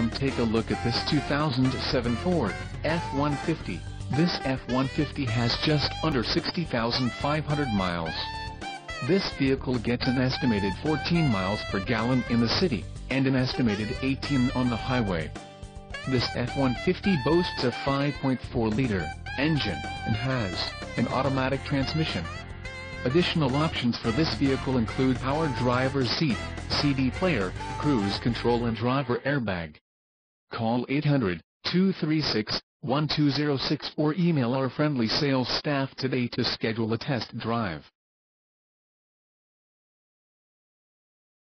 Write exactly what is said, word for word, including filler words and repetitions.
come take a look at this two thousand seven Ford F one fifty. This F one fifty has just under sixty thousand five hundred miles. This vehicle gets an estimated fourteen miles per gallon in the city, and an estimated eighteen on the highway. This F one fifty boasts a five point four liter engine, and has an automatic transmission. Additional options for this vehicle include power driver's seat, C D player, cruise control and driver airbag. Call eight hundred, two three six, one two zero six or email our friendly sales staff today to schedule a test drive.